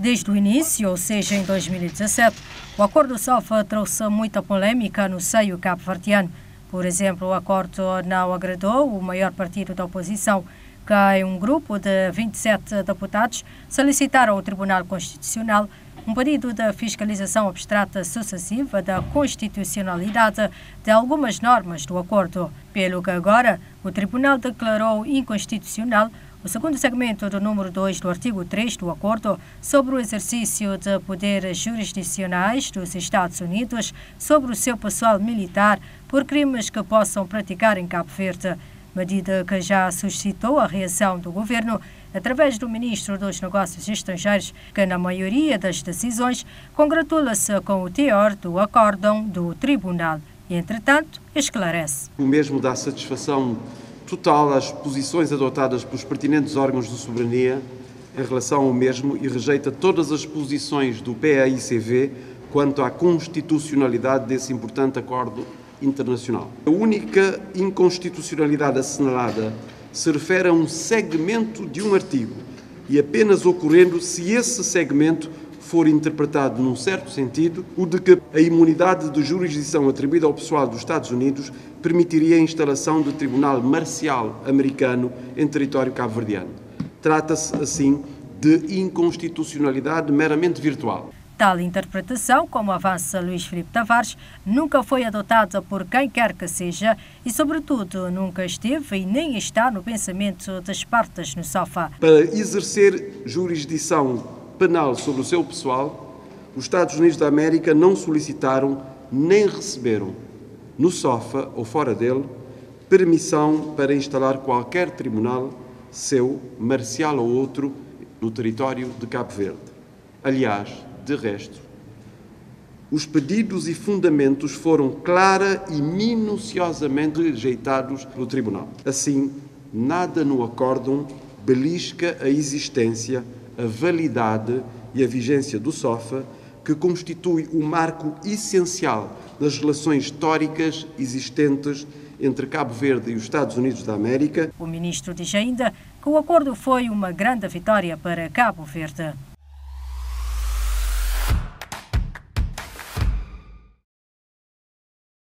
Desde o início, ou seja, em 2017, o acordo SOFA trouxe muita polêmica no seio cabo-verdiano. Por exemplo, o acordo não agradou o maior partido da oposição, que em um grupo de 27 deputados solicitaram ao Tribunal Constitucional um pedido de fiscalização abstrata sucessiva da constitucionalidade de algumas normas do acordo, pelo que agora o Tribunal declarou inconstitucional o segundo segmento do número 2 do artigo 3 do acordo sobre o exercício de poderes jurisdicionais dos Estados Unidos sobre o seu pessoal militar por crimes que possam praticar em Cabo Verde, medida que já suscitou a reação do governo através do ministro dos Negócios Estrangeiros, que na maioria das decisões congratula-se com o teor do acórdão do tribunal e, entretanto, esclarece. O mesmo dá satisfação total às posições adotadas pelos pertinentes órgãos de soberania em relação ao mesmo e rejeita todas as posições do PAICV quanto à constitucionalidade desse importante acordo internacional. A única inconstitucionalidade assinalada se refere a um segmento de um artigo e apenas ocorrendo se esse segmento for interpretado num certo sentido, o de que a imunidade de jurisdição atribuída ao pessoal dos Estados Unidos permitiria a instalação de tribunal marcial americano em território cabo-verdiano. Trata-se, assim, de inconstitucionalidade meramente virtual. Tal interpretação, como avança Luís Filipe Tavares, nunca foi adotada por quem quer que seja e, sobretudo, nunca esteve e nem está no pensamento das partes no SOFA. Para exercer jurisdição penal sobre o seu pessoal, os Estados Unidos da América não solicitaram nem receberam, no SOFA ou fora dele, permissão para instalar qualquer tribunal seu, marcial ou outro, no território de Cabo Verde. Aliás, de resto, os pedidos e fundamentos foram clara e minuciosamente rejeitados pelo Tribunal. Assim, nada no acórdão belisca a existência, a validade e a vigência do SOFA, que constitui um marco essencial das relações históricas existentes entre Cabo Verde e os Estados Unidos da América. O ministro diz ainda que o acordo foi uma grande vitória para Cabo Verde.